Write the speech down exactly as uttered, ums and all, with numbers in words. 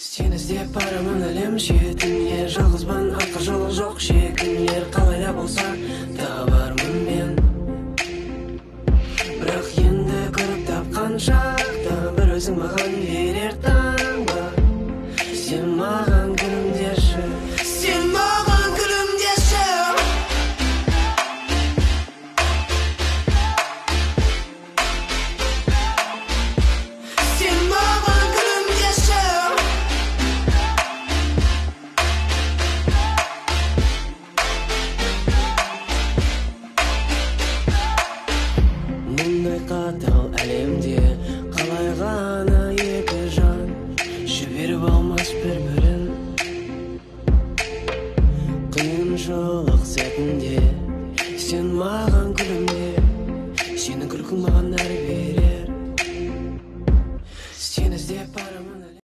Seni іздеп барамын әлем шетіне, жалғызбын, артқа жол жоқ шегінер. Қалай да болса табармын мен, бірақ енді көріп тапқан шақта бір өзің маған